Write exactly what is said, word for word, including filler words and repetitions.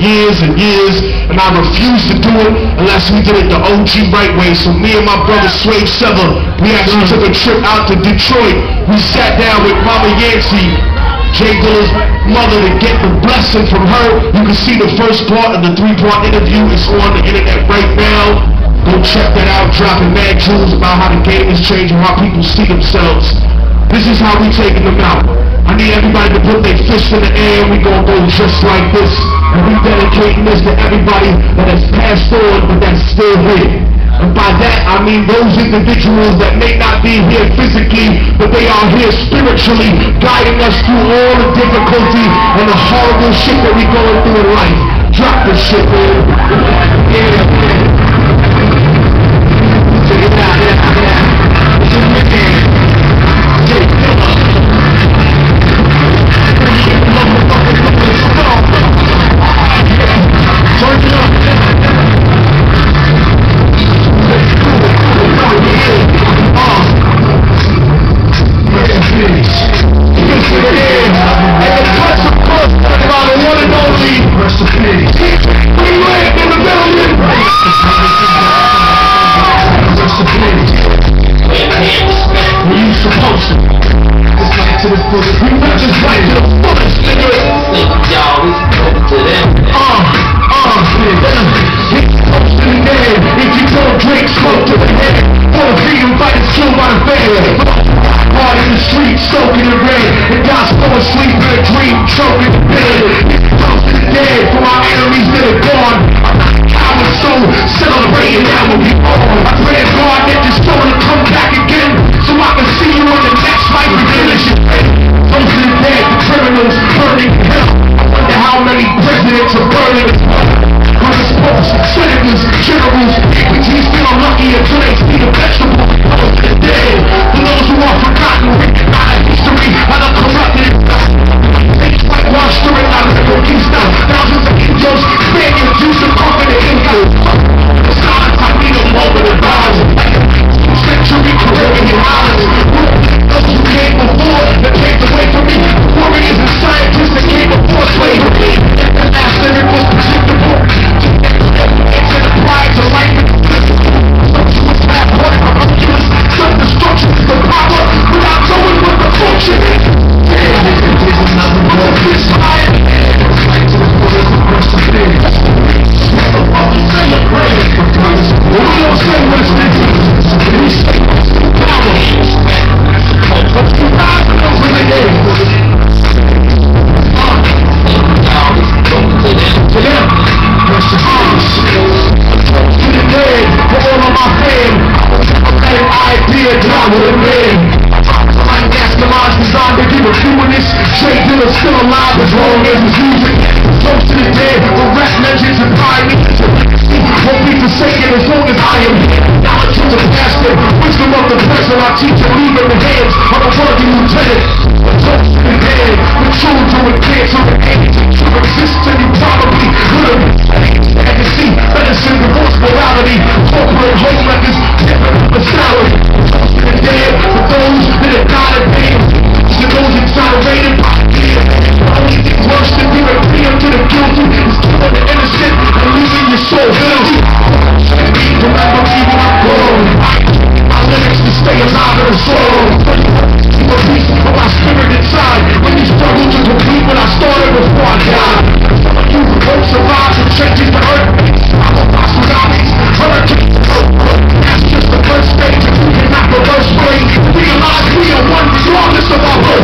years and years, and I refuse to do it unless we did it the O G right way. So me and my brother Swave Sever, we actually took a trip out to Detroit. We sat down with Mama Yancey, J Dilla's mother, to get the blessing from her. You can see the first part of the three-part interview. It's on the internet right now. Go check that out, dropping mad jewels about how the game is changing, how people see themselves. This is how we taking them out. I need everybody to put their fist in the air, and we gonna go just like this. And we dedicating this to everybody that has passed on, but that's still here. And by that, I mean those individuals that may not be here physically, but they are here spiritually, guiding us through all the difficulty and the horrible shit that we going through in life. Drop this shit, man. Yeah, yeah. Check it out, yeah, yeah. This is my man, J Dilla. Turn it up. J Dilla still alive as long as his music. Close to the dead, the rap legends and pioneers. Won't be forsaken as long as I am here. Knowledge of the past and wisdom of the present, I teach and leave in the hands of a worthy lieutenant. Close to the dead, the children with cancer and AIDS. To exist and you probably could have had to see medicine, divorce, morality, corporate home records, different from the salary. Close to the dead, for those that have died in pain. To those exonerated by fear. The only thing worse than giving freedom to the guilty is killing the innocent and leaving your soul guilty. Remember me when I'm grown. My lyrics to stay alive in the soul. Keep a piece of my spirit inside. When you struggle to complete what I started before I died. Some of you won't survive the changes the earth makes. I'm a boss tsunamis, hurricanes. That's just the first stage. You cannot reverse brain. Realize we are one, regardless of our birth.